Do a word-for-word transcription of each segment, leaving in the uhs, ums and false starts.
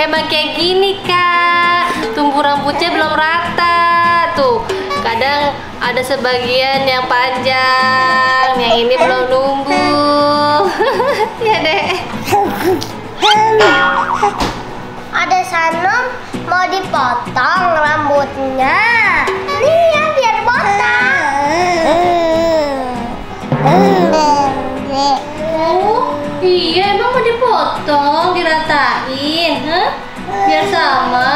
emang kayak gini Kak, tumbuh rambutnya belum rata. Tuh, kadang ada sebagian yang panjang, yang ini belum numbuh. Ya deh. Ada Sanom mau dipotong rambutnya. Nih ya, biar botak. Oh, iya emang mau dipotong, diratain, huh? Biar sama.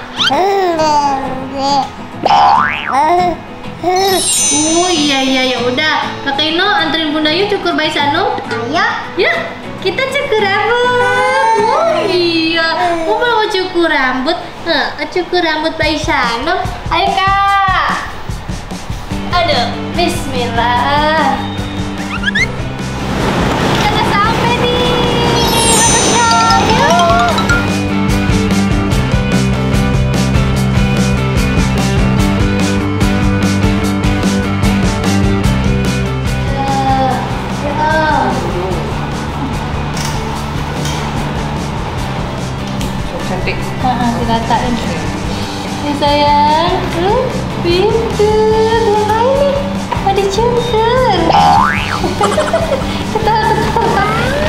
Oh iya iya ya udah, Kakak Ino anterin Bunda Yu cukur bayi Sanom. Ayo. Ya, kita cukur rambut. Oh iya, mau mau cukur rambut? Hah, cukur rambut bayi Sanom. Ayo Kak. Aduh, Bismillah. Kita udah sampai nih. Masuk, yuk. Cantik. Haha, diratain. Ya sayang, hmm, pintar. Ngapain nih? Mau dicukur. Ketawa-ketawa.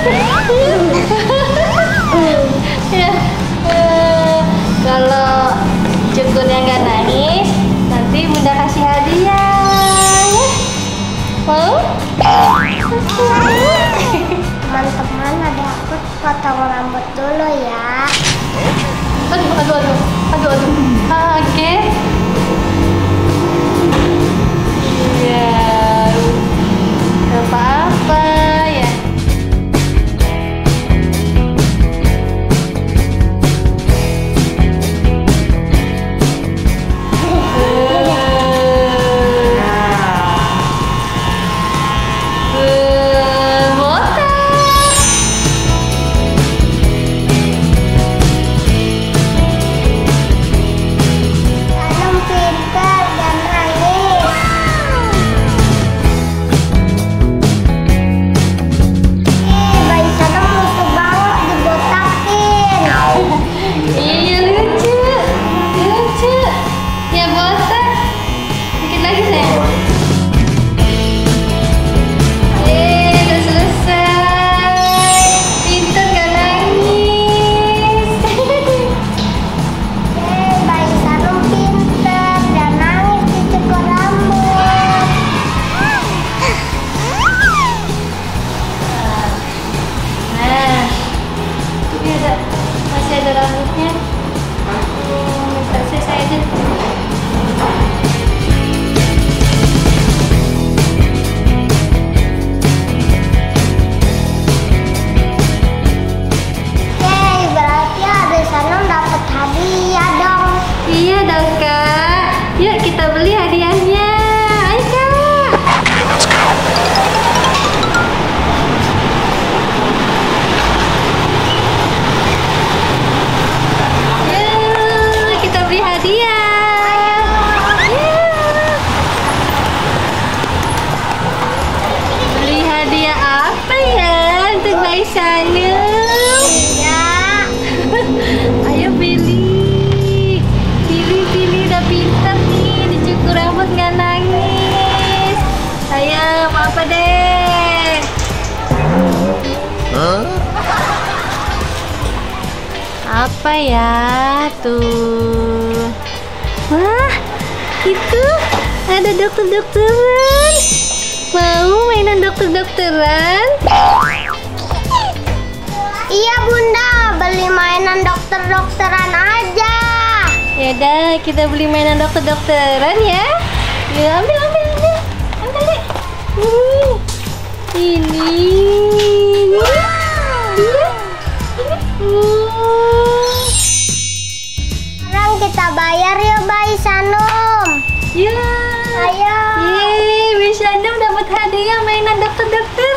Ya, eh, kalau cukurnya nggak nangis, nanti Bunda kasih hadiah. Ya? Mau? Teman-teman, ada aku potong rambut dulu ya. Aduh, aduh, aduh, aduh, aduh, kaget. Iya, nggak apa-apa ya. Apa ya tuh? Wah, itu ada dokter-dokteran. Mau mainan dokter-dokteran? Iya Bunda, beli mainan dokter-dokteran aja. Yaudah, kita beli mainan dokter-dokteran ya. Yuk, ambil, ambil, ambil, ambil deh. Hmm. Ini, ini, iya, ini. Hmm. Sekarang kita bayar yuk bayi Sanom. Ya. Ayo. Yeay, Bayi Sanom dapat hadiah mainan dokter-dokter.